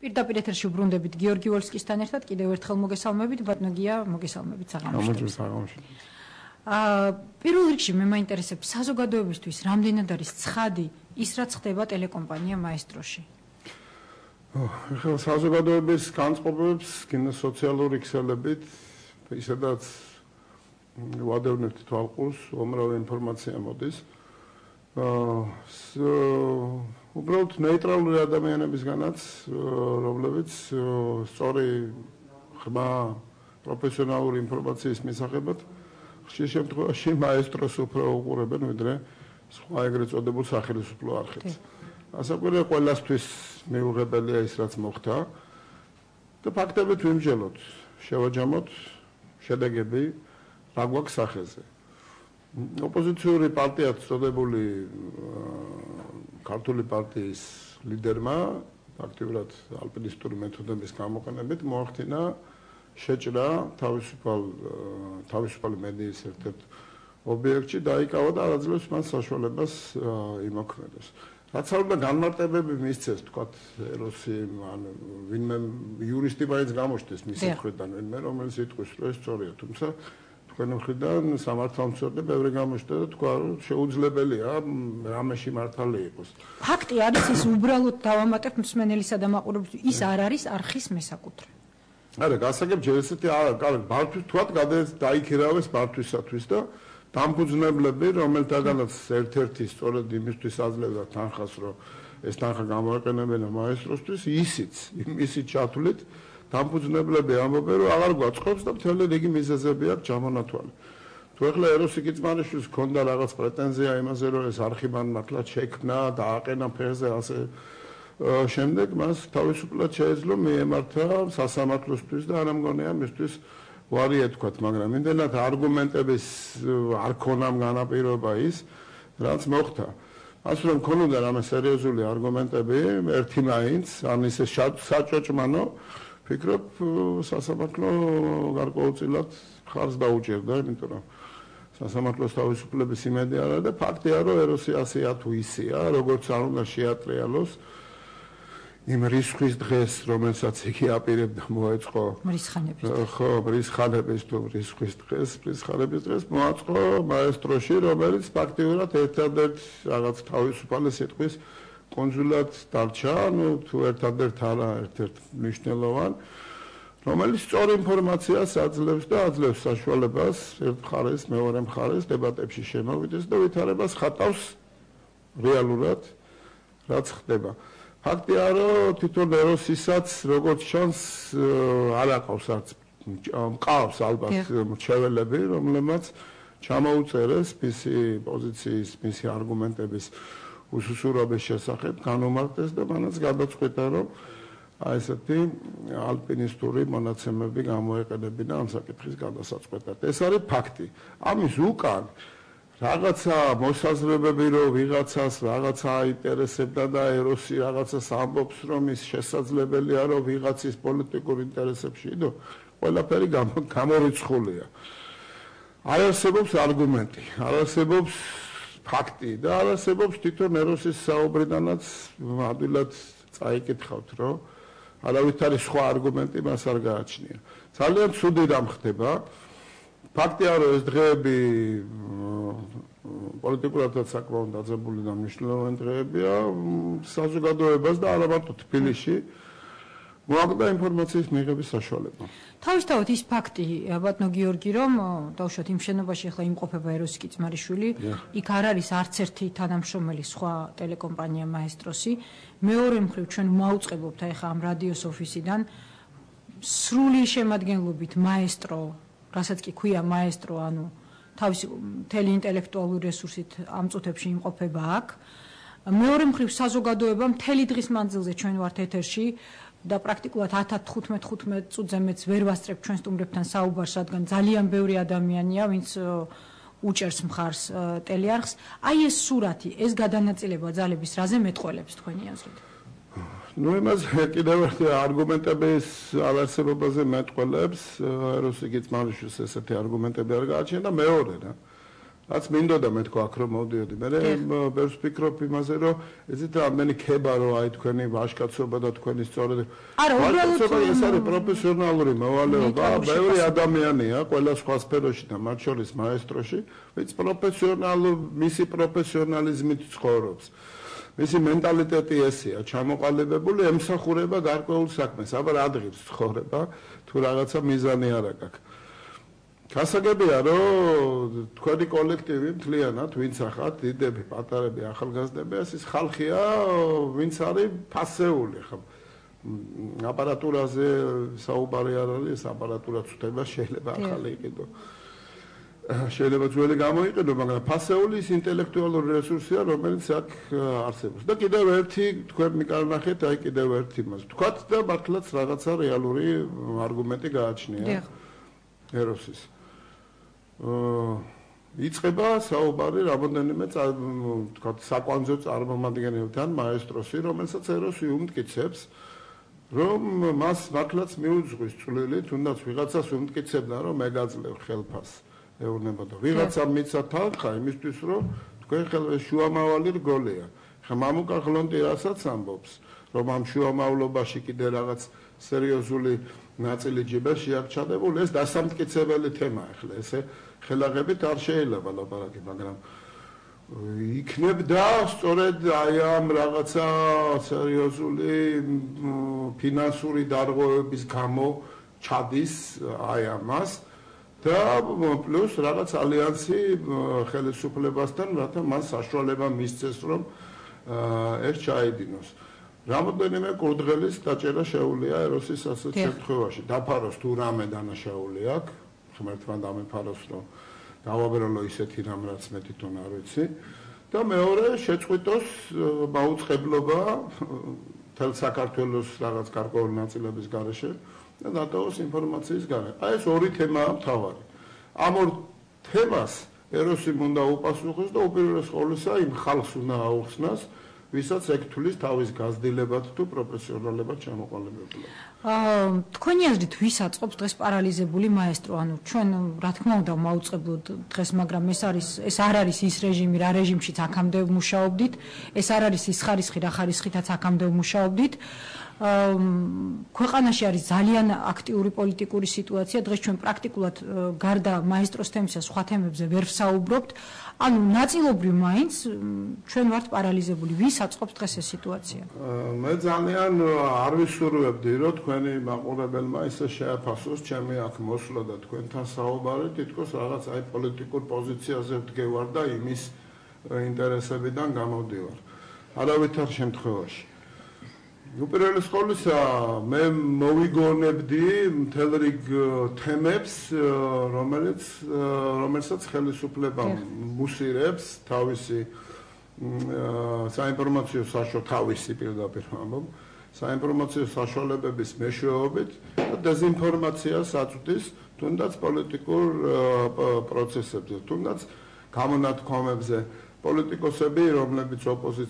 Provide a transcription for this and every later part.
პირდაპირ ეთერში ვბრუნდებით გიორგი ვოლსკისთან ერთად კიდევ ერთხელ მოგესალმებით ბატონია მოგესალმებით საღამოში. პირველ რიგში მე მაინტერესებს საზოგადოებისთვის რამდენად არის ცხადი ის რაც ხდება ტელეკომპანია მაესტროში. ახლა საზოგადოების განწყობებს სოციალური ქსელებით ისედაც ვადევნებთ თვალყურს უამრავი ინფორმაცია მოდის. უბრალოდ ნეიტრალური ადამიანებისგანაც, რომლებიც სწორი ხმა პროფესიონალური ინფორმაციის მისაღებად ხშირ შემთხვევაში მაესტროს უფრო უყურებენ, ვიდრე სხვა ეგრეთ წოდებულ სახელმწიფო არხებს. ასაკვირვია ყველასთვის მიუღებელია ის, რაც მოხდა და ფაქტებით ვიმსჯელოთ, შევაჯამოთ შედეგები რა გვაქვს სახეზე. ოპოზიციური პარტია წოდებული ქართული პარტიის ლიდერმა აქტიურად ალპინისტური მეთოდების გამოყენებით მოახდინა შეჭრა თავისუფალი მედიის ერთ-ერთ ობიექტში დაიკავა და არაძლევს მას საშუალებას იმოქმედოს. რაც არ უნდა განმარტებები მისცეს, თქვათ, ეროსი, ან ვინმე იურისტი მაინც გამოჩნდეს მისი მხრიდან, ვინმე რომელიც იტყვის, რომ ეს სწორია, თუმცა თქვენი მხრიდან სამართალმცოდნე ბევრი გამოჩნდა და თქვა, რომ შეუძლებელია რამეში მართალი იყოს. ფაქტი არის ის უბრალოდ დავამატებ მსმენელისა და მაყურებლის ის არ არის არხის მესაკუთრე. არა, გასაგებ ჯერ ესეთი ბართვის თქვათ დაიქირავეს ბართვისათვის და დამფუძნებლები, რომელთაგანაც ერთ-ერთი სწორედ იმისთვის აძლევდა თანხას, რომ ეს თანხა გამოეყენებინა მაესტროსთვის, ისიც ჩათვლით დამფუძნებლები ამბობენ, რომ აღარ გვაწყობს და მთელი რიგი მიზეზები აქვს ჩამონათვალი. თუ ეხლა ეროსი კიწყმარიშვილს ჰქონდა რაღაც პრეტენზია იმაზე, რომ ეს არხი მან მართლაც შექმნა და აყენა ფერზე ასე შემდეგ მას თავისუფლად შეეძლო მიემართა სასამართლოსთვის და არ ამგონია მისთვის ვარი ეთქვათ, მაგრამ იმდენად არგუმენტების არ ქონამ განაპირობა ის, რაც მოხდა. მას რომ ქონოდა რამე სერიოზული არგუმენტები, ერთი მაინც, ან ისე საჭოჭმანო, ფიქრობ, სასამართლო გარკვეულწილად ხარს დაუჭერდა, იმიტომ რომ სასამართლოს თავისუფლების იმედი არა და ფაქტია, რომ ეროსი ასეა თუ ისეა, როგორც არ უნდა შეატრიალოს იმ რისხვის დღეს, რომელსაც იგი აპირებდა მოეწყო რისხანების დღეს მოაწყო მაესტროში, რომელიც ფაქტიურად ერთადერთ რაღაც თავისუფალი სიტყვის კონსულად დარჩა, თუ ერთადერთ არა, ერთ-ერთ მნიშვნელოვან, რომელიც სწორ ინფორმაციას აძლევს და აძლევს საშუალებას ერთ მხარეს, მეორე მხარეს დებატებში შემოვიდეს და ვითარებას ხატავს რეალურად, რაც ხდება. ფაქტია, რომ თვითონ ეროსისაც როგორც ჩანს არ აყავს არც მყავს ალბათ მრჩეველები, რომლებმაც ჩამოუწერეს მისი პოზიციის, მისი არგუმენტების უსუსურობის შესახებ განუმარტეს და მანაც გადაწყვიტა, რომ ესეთი ალპინისტური მონაცემები გამოეყენებინა ამ საკითხის გადასაწყვეტად. ეს არის ფაქტი. ამის უკან რაღაცა მოსაზრებები, რომ ვიღაცას რაღაცა აინტერესებდა და ეროსი რაღაცას ამბობს, რომ ის შესაძლებელია, რომ ვიღაცის პოლიტიკურ ინტერესებში იდო, ყველაფერი გამორიცხულია. არ არსებობს არგუმენტი, არ არსებობს ფაქტი და არ არსებობს თვითონ ეროსის საუბრიდანაც ადვილად წაიკითხავთ, რომ არავითარი სხვა არგუმენტი მას არ გააჩნია. ძალიან ცუდი რამ ხდება. ფაქტია, რომ ეს დღეები პოლიტიკურადაც საკმაოდ დაძაბული და მნიშვნელოვანი დღეებია საზოგადოებას და არა მარტო თბილისში მოაკლდა ინფორმაციის მიღების საშუალება. თავისთავად ის ფაქტი, ბატონო გიორგი, რომ დავუშვათ იმ შენობაში ახლა იმყოფება ეროსი კიწყმარიშვილი, იქ არ არის არც ერთი თანამშრომელი სხვა ტელეკომპანია მაესტროსი. მეორე მხრივ ჩვენ ვმაუწყებობთ ახლა ამ რადიოს ოფისიდან სრული შემადგენლობით მაესტრო, რასაც კი ქვია მაესტრო, ანუ თავისი მთელი ინტელექტუალური რესურსით ამ წუთებში იმყოფება აქ. მეორე მხრივ საზოგადოება მთელი დღის მანძილზე ჩვენ ვართ ეთერში და პრაქტიკულად 10-15 წუთზე მეც ვერ ვასწრებ ჩვენ სტუმრებთან საუბარს, რადგან ძალიან ბევრი ადამიანია, ვინც უჭერს მხარს ტელეარხს. აი ეს სურათი, ეს გადანაწილება ძალების რაზე მეტყველებს თქვენი აზრით? იმაზე კიდევ ერთი არგუმენტების არარსებობაზე მეტყველებს, ეროსი კიწყმარიშვილს ესეთი არგუმენტები არ გააჩნია და მეორე რა. რაც მინდოდა მე თქვა აქ რომ მოვდიოდი. მე ბევრს ვფიქრობ იმაზე რომ ეზეთ რამდენი ქება რომ აი თქვენი ვაჟკაცობა და თქვენი სწორედ არა უბრალოდ ეს არის პროფესიონალური მოვალეობა, ბევრი ადამიანია ყველა სხვა სფეროში და მათ შორის მაესტროში, ვინც მისი პროფესიონალიზმით ცხოვრობს. მისი მენტალიტეტი ესეა, ჩამოყალიბებული, ემსახურება გარკვეულ საქმეს, აბა რა დღის ცხოვრება, თუ რაღაცა მიზანი არ აქვს. გასაგებია, რომ თქვენი კოლექტივი მთლიანად, ვინც ახლა დიდები, პატარები, ახალგაზრდები, ეს ხალხია, ვინც არის ფასეული, ხო? აპარატურაზე საუბარი არ არის, ეს აპარატურაც ხდება, შეიძლება ახალი იყიდო. შეიძლება ძველი გამოიყენო, მაგრამ ფასეული ის ინტელექტუალური რესურსია, რომელიც აქ არსებობს. და კიდევ ერთი თქვენ მიკარნახეთ, აი კიდევ ერთი მას. თქვათ და მართლაც რაღაცა რეალური არგუმენტი გააჩნია. ეროსის. იწყება საუბარი რამოდენიმე თქვათ საკვანძო წარმომადგენელთან, მაესტროსი, რომელსაც ეროსი უმტკიცებს, რომ მას მართლაც მიუძღვის წვლილი, თუნდაც ვიღაცას უმტკიცებდა, რომ მეგაძლევ ხელფას. ეუბნებოდა ვიღაცა მიცა თანხა იმისთვის რომ თქვენ ხელს შუამავალი რგოლია. ხა მამუკა ღლონტი რასაც ამბობს რომ ამ შუამავლობაში კიდე რაღაც სერიოზული ნაწილი ჯიბეში აქ ჩადებული ეს დასამტკიცებელი თემაა ახლა ესე ხელაღებით არ შეიძლება ლაპარაკი მაგრამ იქნებდა სწორედ აი ამ რაღაცა სერიოზული ფინანსური დარღვევების გამო ჩადის აი ამას და პლუს რაღაც ალიანსი ხელისუფლებასთან, რათა მას საშუალება მისცეს, რომ ეს ჩაედინოს. რამოდენიმე კურდღელის დაჭერა შეუულია ეროსის ასეთ შემთხვევაში. დაფაროს თუ რამე დანაშაული აქვს, ღმერთმა დამეფაროს, რომ დავაბეროლო ისეთი რამ, რაც მე თვითონ არ ვიცი. და მეორე შეწყვიტოს მაუწყებლობა მთელ საქართველოს რაღაც გარკვეული ნაწილების გარეშე. და დატოვოს ინფორმაციის გარეთ. აი ეს ორი თემაა მთავარი. ამ ორ თემას ეროსი უნდა უპასუხოს და უპირველეს ყოვლისა იმ ხალხს უნდა აუხსნას, ვისაც ეგ თulis თავის გაზრდილებად თუ პროფესიონალებად ჩამოყალიბებულა. თქვენი აზრით ვის აწყობს დღეს პარალიზებული მაესტრო? ანუ ჩვენ რა თქმა უნდა მაუწყებლად დღეს, მაგრამ ეს არ არის ის რეჟიმი, რა რეჟიმშიც აქამდე მუშაობდით, ეს არ არის ის ხარისხი, რა ხარისხითაც აქამდე მუშაობდით. ქვეყანაში არის ძალიან აქტიური პოლიტიკური სიტუაცია. დღეს ჩვენ პრაქტიკულად გარდა მაესტროს თემისა სხვა თემებზე ვერ ვსაუბრობთ. ანუ ნაწილობრივ მაინც ჩვენ ვართ პარალიზებული. ვის აწყობს დღეს ეს სიტუაცია? მე ძალიან არ ვისურვებდი, რომ თქვენი მაყურებელმა ისე შეაფასოს ჩემი აქ მოსვლა და თქვენთან საუბარი, თითქოს რაღაც აი პოლიტიკურ პოზიციაზე ვდგევარ და იმის ინტერესებიდან გამოვდივარ. არავითარ შემთხვევაში. უპირველეს ყოვლისა მე მოვიგონებდი მთელ რიგ თემებს, რომელსაც ხელისუფლება მუსირებს თავისი საინფორმაციო თავისი პირდაპირ ამბობ, საინფორმაციო საშუალებების მეშვეობით და დეზინფორმაციას აწვდის თუნდაც პოლიტიკურ პროცესებზე, თუნდაც გამონათქვამებზე. პოლიტიკოსები, რომლებიც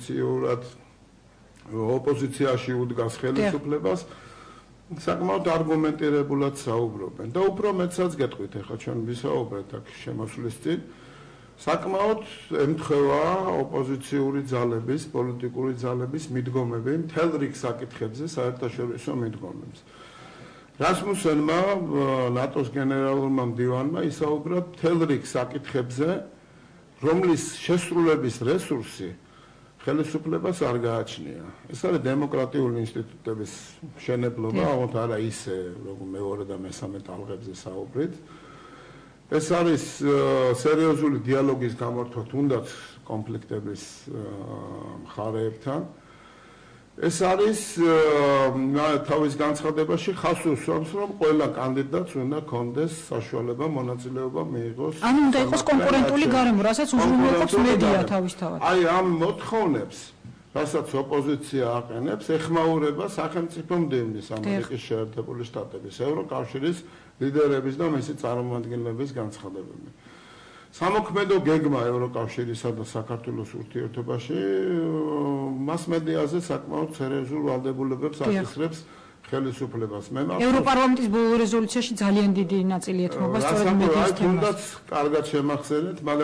ოპოზიციაში უდგას ხელისუფლებას, საკმაოდ არგუმენტირებულად საუბრობენ. და უფრო მეტსაც გეტყვით, ახლა ჩვენ ვისაუბრეთ აქ შემოსვლის წინ, საკმაოდ ემთხვევა ოპოზიციური ძალების, პოლიტიკური ძალების მიდგომები მთელ რიგ საკითხებზე, საერთაშორისო მიდგომებს. რასმუსენმა, ნატოს გენერალურმა მდივანმა ისაუბრა მთელ რიგ საკითხებზე, რომლის შესრულების რესურსი ხელისუფლებას არ გააჩნია. ეს არის დემოკრატიული ინსტიტუტების მშენებლობა, აღოთ არა ისე, როგორ მეორე და მესამე ტალღებზე საუბრით. ეს არის სერიოზული დიალოგის გამართვა თუნდაც კონფლიქტების მხარეებთან. ეს არის თავის განცხადებაში ხაზს უსვამს, რომ ყველა კანდიდატს უნდა კონდეს საშუალება მონაწილეობა მიიღოს. ანუ უნდა იყოს კონკურენტული გარემო, რასაც უზრუნველყოფს მედია თავისთავად. აი ამ მოთხოვნებს, რასაც ოპოზიცია აყენებს, ეხმაურება სახელმწიფო მდივნის ამერიკის შეერთებული შტატების, ევროკავშირის ლიდერების და მისი წარმომადგენლების განცხადებები. სამოქმედო გეგმა ევროკავშირისა და საქართველოს ურთიერთობაში მასმედიაზე საკმაოდ სერიოზულ ვალდებულებებს აკისრებს ხელისუფლებას. ევროპარლამენტის ბოლო რეზოლუციაში ძალიან დიდი ნაწილი ეთმობა სწორედ მედიის თემას. თუნდაც კარგად შემახსენეთ, მაგრამ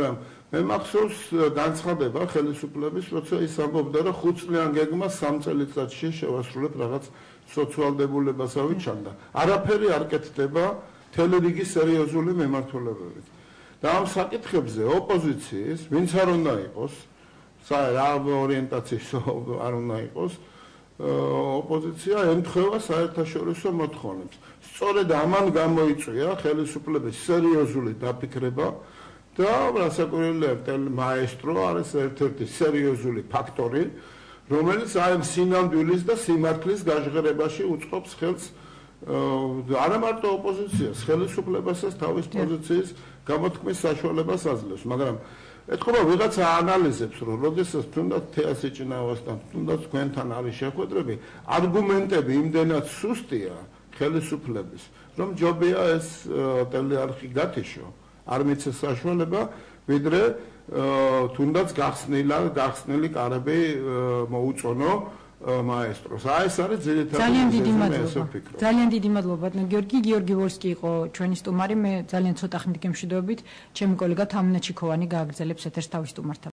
მე მახსოვს განცხადება ხელისუფლების, როცა ის ამბობდა, რომ 5 წლიან გეგმა 3 წელიწადში შევასრულებ რაღაც სოციალდებულებასავე ჩანდა. არაფერი არ კეთდება მთელი რიგი სერიოზული მემართულებებით. და ამ საკითხებზე ოპოზიციის, ვინც არ უნდა იყოს, რა ორიენტაციის არ უნდა იყოს, ოპოზიცია ემთხვევა საერთაშორისო მოთხოვნებს. სწორედ ამან გამოიწვია ხელისუფლების სერიოზული დაფიქრება და რასაკვირველია მაესტრო არის ერთ-ერთი სერიოზული ფაქტორი, რომელიც აი სინამდვილის და სიმართლის გაჟღერებაში უწყობს ხელს არა მარტო ოპოზიციას, ხელისუფლებასაც თავის პოზიციის გამოთქმის საშუალებას აძლევს, მაგრამ ეთქობა ვიღაცა ანალიზებს, რომ როდესაც თუნდაც თეასიჭინავასთან, თუნდაც თქვენთან არის შეხვედრები, არგუმენტები იმდენად სუსტია ხელისუფლების, რომ ჯობია ეს ტელეარხი გათიშო, არ მიცეს საშუალება, ვიდრე თუნდაც გახსნილი კარები მოუწონო მაესტროს. აი ეს არის ძირითადი ძალიან დიდი მადლობა გიორგი ვოლსკი იყო ჩვენი სტუმარი. მე ძალიან ცოტა ხნით გემშვიდობებით ჩემი კოლეგა თამნა ჩიქოვანი გააგრძელებს ეთერს თავის სტუმართან.